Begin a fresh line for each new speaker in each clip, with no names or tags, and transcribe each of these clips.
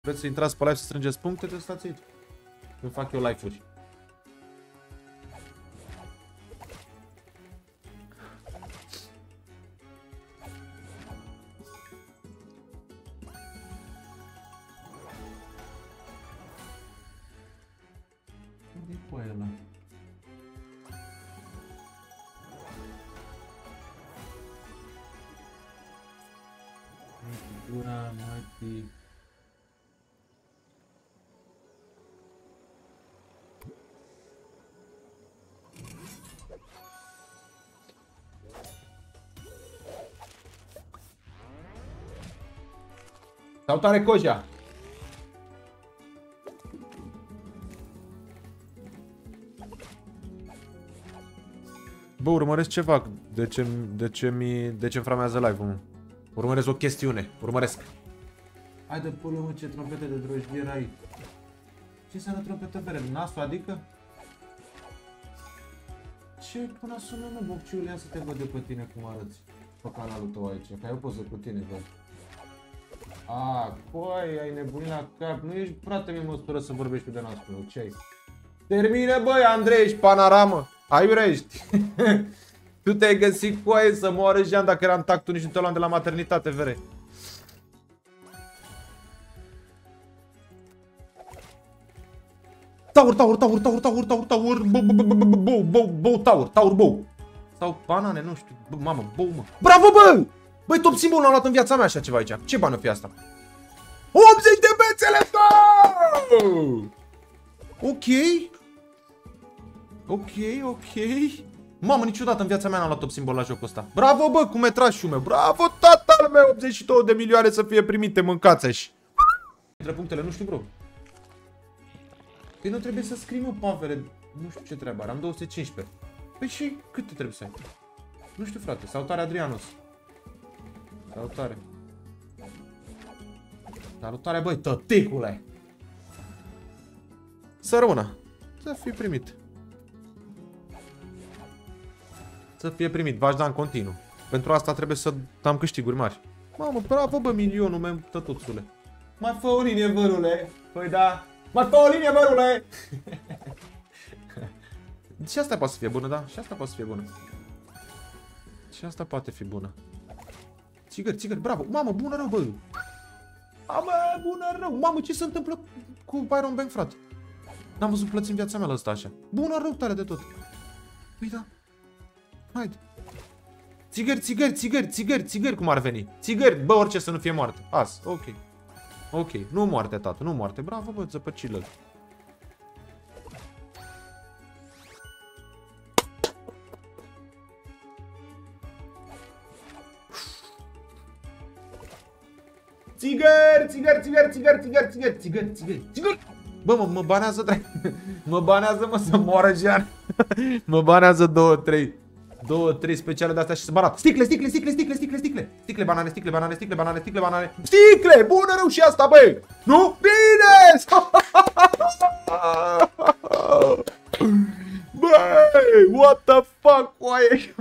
Vreți să intrați pe live să strângeți puncte? Trebuie să stați aici. Când fac eu live-uri. Unde-i pe ăla? Gura, mătii... Salutare, Coja! Bă, urmăresc ceva. De ce framează live-ul, mă? Urmăresc o chestiune. Urmăresc. Hai de pulă, mă, ce trompete de drojdier ai. Ce înseamnă trompetă vere? Nasul, adică? Ce până sună, mă, Bocciule? Ia să te văd de pe tine cum arăți pe canalul tău aici. Că ai o poză cu tine, bă. A, coi, ai nebunit la cap. Nu ești, frate, mi-e măsură să vorbești cu de nasul meu. Ce ai? Termine, băi, Andrei, ești panoramă. Hai, urești. Tu te-ai găsit cu aia să moară Jean dacă era în tactul, nici nu te luam de la maternitate, vere. Taur, bou. Sau banane, nu știu, mamă, bou, mă. Bravo, bă! Băi, top simbol n-am luat în viața mea așa ceva aici. Ce bani o fi asta? 80 de bețele, tău! Ok. Mamă, niciodată în viața mea n-am luat top simbol la jocul ăsta. Bravo, bă, cu metrașul meu. Bravo, tatăl meu, 82 de milioane să fie primite, mâncați-și. Între punctele, nu știu, bro. Păi nu trebuie să scrii, mă, pavere. Nu știu ce treabă are, am 215. Păi și câte trebuie să ai? Nu știu, frate. Salutare, Adrianus. Salutare. Salutare, băi, tăticule. Să rămână. Să fie primit. Să fie primit. V-aș da în continuu. Pentru asta trebuie să am câștiguri mari. Mamă, bravo, bă, milionul meu, tătuțule. Mai fă o linie, vărule. Păi da. Mai fă o linie, vărule. Și asta poate să fie bună, da? Și asta poate să fie bună. Și asta poate fi bună. Țigări, bravo. Mamă, bună rău, bă. Mamă, bună rău. Mamă, ce se întâmplă cu Byron Bank, frate? N-am văzut plăți în viața mea la ăsta așa. Bună rău, tare de tot. Păi da. Haide. Țigări, cum ar veni. Țigări, bă, orice să nu fie moarte. As, ok. Nu moarte, tată, nu moarte. Bravo, bă, zăpăcilă. Țigări. Bă, mă banează, mă banează, mă, să moară Jean. Mă banează 2-3 speciale de-astea și să barat. Sticle. Sticle, banane. Sticle, bună rău și asta, băi. Nu? Bine! Băi, what the fuck, oaie?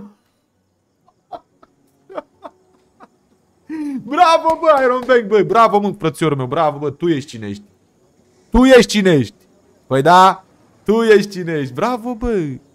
Bravo, bă, Iron Bank, bă, bravo, mă, frățiorul meu, bravo, bă, tu ești cine ești. Păi da, tu ești cine ești, bravo, bă.